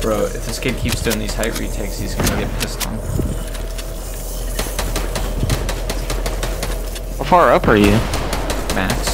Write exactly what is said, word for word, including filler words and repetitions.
Bro, if this kid keeps doing these height retakes, he's gonna get pissed on. How far up are you? Max.